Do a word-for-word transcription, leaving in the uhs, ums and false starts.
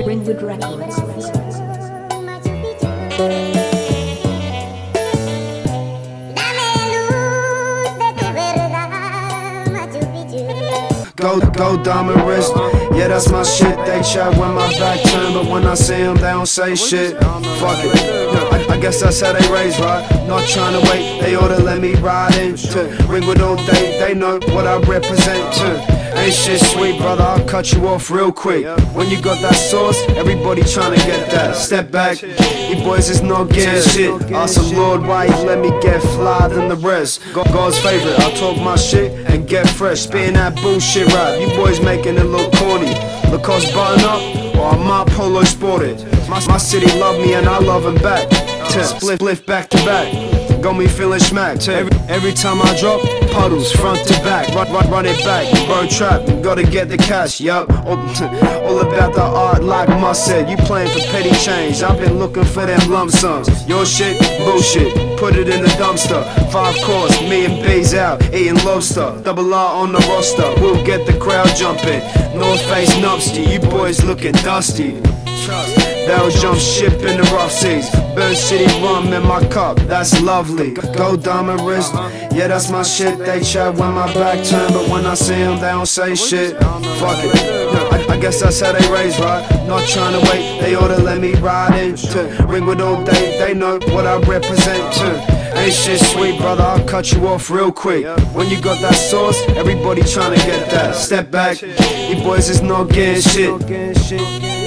Ringwood Records. Go, go, diamond wrist, yeah, that's my shit. They chat when my back turned, but when I see them, they don't say shit. Fuck it, I, I guess that's how they raise, right? Not trying to wait, they oughta let me ride in to Ringwood all day, they know what I represent too. Ain't shit sweet, brother, I'll cut you off real quick. When you got that sauce, everybody tryna get that. Step back, you boys is not getting shit. Awesome Lord, why you let me get fly than the rest? God's favorite, I'll talk my shit and get fresh. Spitting that bullshit rap, you boys making it look corny. Lacoste button up, or I might polo sport it. My, my city love me and I love them back. Split, split back to back, got me feeling smacked. Every, every time I drop, puddles front to back. Run, run, run it back, bro trap, gotta get the cash, yup. All, all about the art like Musk said. You playing for petty change, I've been looking for them lump sums. Your shit, bullshit, put it in the dumpster. Five course, me and B's out, eating lobster. Double R on the roster, we'll get the crowd jumping. North Face Nupsty, you boys looking dusty. They'll jump ship in the rough seas. Burn City rum in my cup, that's lovely. Go diamond wrist, yeah, that's my shit. They chat when my back turned, but when I see them, they don't say shit. Fuck it, I, I guess that's how they raise, right? Not trying to wait, they oughta let me ride in to Ringwood all day, they know what I represent too. Ain't shit sweet, brother, I'll cut you off real quick. When you got that sauce, everybody tryna get that. Step back, you boys is not getting shit.